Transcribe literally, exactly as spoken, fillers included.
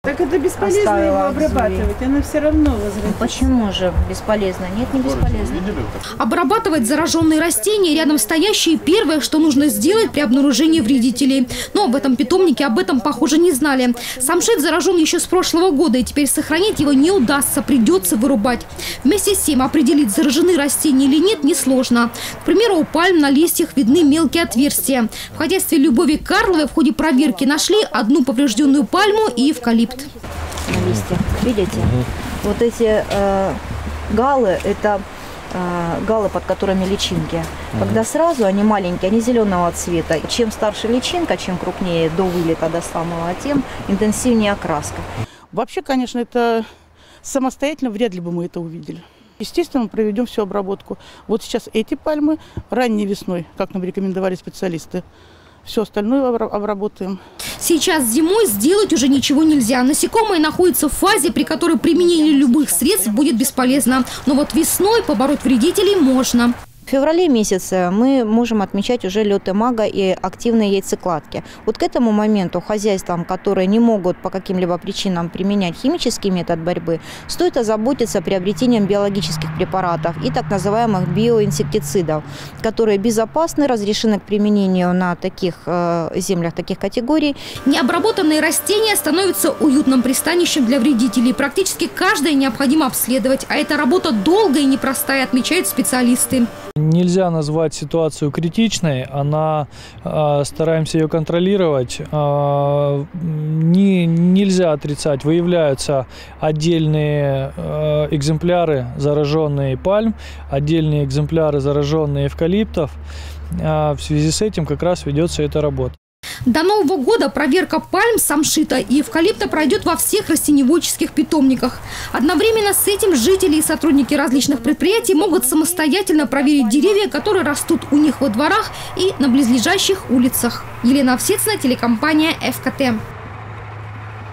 Так это бесполезно его обрабатывать, она все равно возродится. Почему же бесполезно? Нет, не бесполезно. Обрабатывать зараженные растения рядом стоящие – первое, что нужно сделать при обнаружении вредителей. Но в этом питомнике об этом, похоже, не знали. Самшит заражен еще с прошлого года, и теперь сохранить его не удастся, придется вырубать. Вместе с тем определить, заражены растения или нет, несложно. К примеру, у пальм на листьях видны мелкие отверстия. В хозяйстве Любови Карловой в ходе проверки нашли одну поврежденную пальму и эвкалипт. На листьях, видите? Угу. Вот эти э, галы – это э, галы, под которыми личинки. Угу. Когда сразу они маленькие, они зеленого цвета. Чем старше личинка, чем крупнее до вылета до самого, тем интенсивнее окраска. Вообще, конечно, это самостоятельно вряд ли бы мы это увидели. Естественно, мы проведем всю обработку. Вот сейчас эти пальмы ранней весной, как нам рекомендовали специалисты. Все остальное обработаем. Сейчас зимой сделать уже ничего нельзя. Насекомые находятся в фазе, при которой применение любых средств будет бесполезно. Но вот весной побороть вредителей можно. В феврале месяце мы можем отмечать уже лёд имаго и активные яйцекладки. Вот к этому моменту хозяйствам, которые не могут по каким-либо причинам применять химический метод борьбы, стоит озаботиться приобретением биологических препаратов и так называемых биоинсектицидов, которые безопасны, разрешены к применению на таких э, землях, таких категорий. Необработанные растения становятся уютным пристанищем для вредителей. Практически каждое необходимо обследовать, а эта работа долгая и непростая, отмечают специалисты. Нельзя назвать ситуацию критичной, она, э, стараемся ее контролировать. Э, не, нельзя отрицать, выявляются отдельные э, экземпляры зараженные пальм, отдельные экземпляры зараженные эвкалиптов. Э, в связи с этим как раз ведется эта работа. До Нового года проверка пальм, самшита и эвкалипта пройдет во всех растениеводческих питомниках. Одновременно с этим жители и сотрудники различных предприятий могут самостоятельно проверить деревья, которые растут у них во дворах и на близлежащих улицах. Елена Овсецина, телекомпания эф ка тэ.